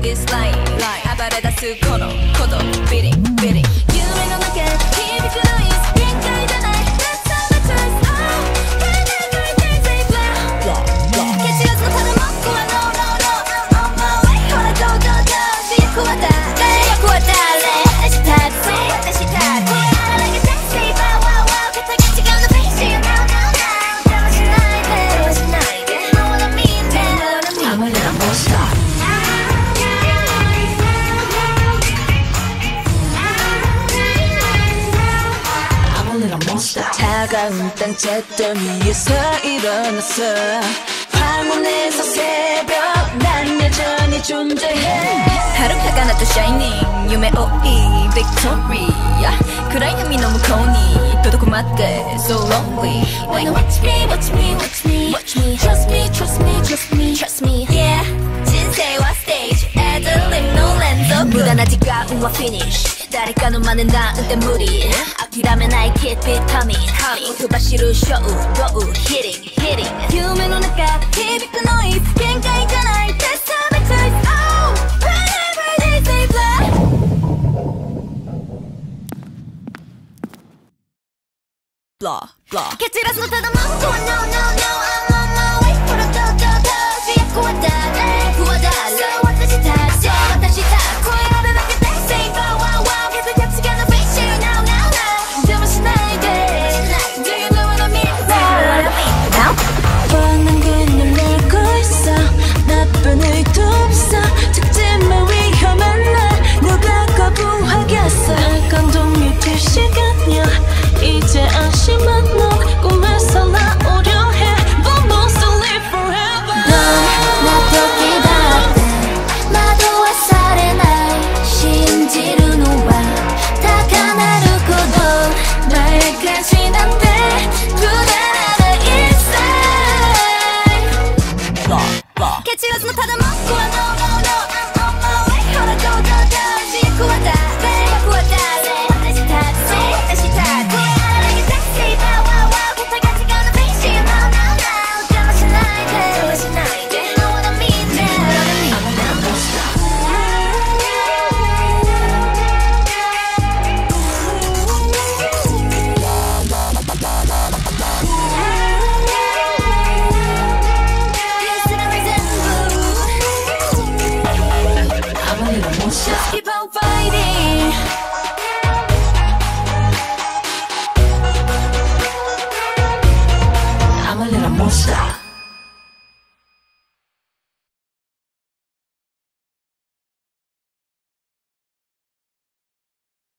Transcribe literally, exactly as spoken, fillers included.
It's lying暴れ出すこの鼓動 Beating, beating 夢の中響くノイズ限界じゃない That's all the choice Oh, whenever there's a blah蹴散らすのただ文句は No, no, no I'm on my way ほらどうどうどう主役は誰主役は誰私たち私たち I like a taxi Wow, wow, wow 肩が違うの Face you now, now, now 邪魔しないで邪魔しないで Know what I mean, man I'm a little monster 차가운 땅채돌 위에서 일어났어 황혼에서 새벽 난 여전히 존재해 하루가 나도 shining夢追い Victoria暗闇の向こうに届くまで So lonely Wanna watch me, watch me, watch me, watch me Trust me, trust me, trust me, trust me Yeah 人生はステージ Adrenalineの連続無駄な時間はフィニッシュ誰かの真似なんて無理諦めない Keep it coming coming 走る Show Go Hitting Hitting 夢の中響くノイズ限界じゃない That's all the choice Oh Whenever they say blah Blah Blah 蹴散らすのただ文句は No No No I'm on my way ほらどうどうどう主役は誰主役は誰私たち私たち声上げだけで Say wow wow wow 뻔한 그냥 내고 있어 나쁜 의도 없어 작지만 위험한 날 누가 거부하겠어 날 감동일 시간이야 이제 안심한 너 꿈에서 나오려 해 But most to live forever 넌 나도 기다렸대 나도 햇살에 날 신지루 놓아 다가 나르고도 날까지 난데 불안하다 inside蹴散らすのただ文句は No, no, no I'm on my way ほらどうどうどう主役は誰主役は誰私たち私たち I like a taxi Wow, wow, wow 肩が違うの Face you now, now, now 邪魔しないで邪魔しないで Know what I mean, man I'm a little monster Just keep on fighting I'm a little monster